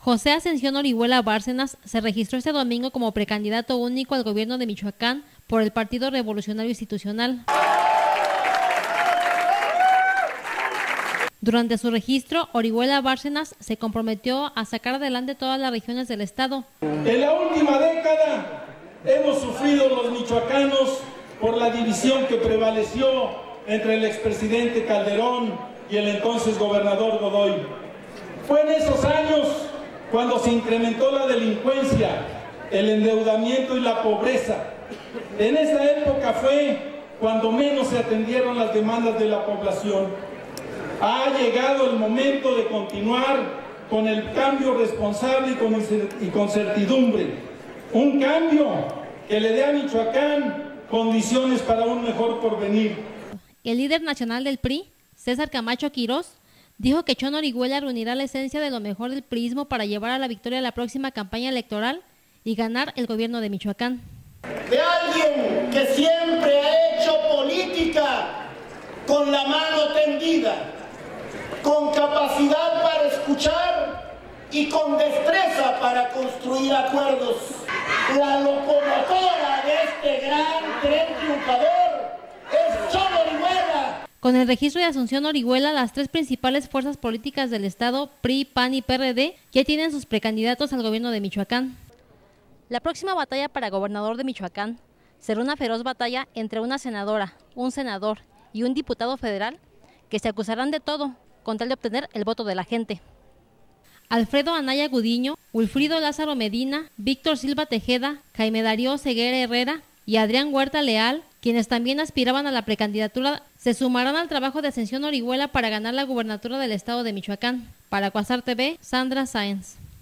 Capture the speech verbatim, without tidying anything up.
José Ascensión Orihuela Bárcenas se registró este domingo como precandidato único al gobierno de Michoacán por el Partido Revolucionario Institucional. Durante su registro, Orihuela Bárcenas se comprometió a sacar adelante todas las regiones del estado. En la última década hemos sufrido los michoacanos por la división que prevaleció entre el expresidente Calderón y el entonces gobernador Godoy. Fue en esos años cuando se incrementó la delincuencia, el endeudamiento y la pobreza. En esa época fue cuando menos se atendieron las demandas de la población. Ha llegado el momento de continuar con el cambio responsable y con, y con certidumbre. Un cambio que le dé a Michoacán condiciones para un mejor porvenir. El líder nacional del P R I, César Camacho Quirós, dijo que Chon Orihuela reunirá la esencia de lo mejor del priismo para llevar a la victoria la próxima campaña electoral y ganar el gobierno de Michoacán. De alguien que siempre ha hecho política con la mano tendida, con capacidad para escuchar y con destreza para construir acuerdos. La locomotora de este gran tren triunfador es Chon Orihuela. Con el registro de Asunción Orihuela, las tres principales fuerzas políticas del estado, P R I, P A N y P R D, ya tienen sus precandidatos al gobierno de Michoacán. La próxima batalla para gobernador de Michoacán será una feroz batalla entre una senadora, un senador y un diputado federal que se acusarán de todo con tal de obtener el voto de la gente. Alfredo Anaya Gudiño, Wilfrido Lázaro Medina, Víctor Silva Tejeda, Jaime Darío Ceguera Herrera y Adrián Huerta Leal, quienes también aspiraban a la precandidatura, se sumarán al trabajo de Ascensión Orihuela para ganar la gubernatura del estado de Michoacán. Para Cuasar T V, Sandra Sáenz.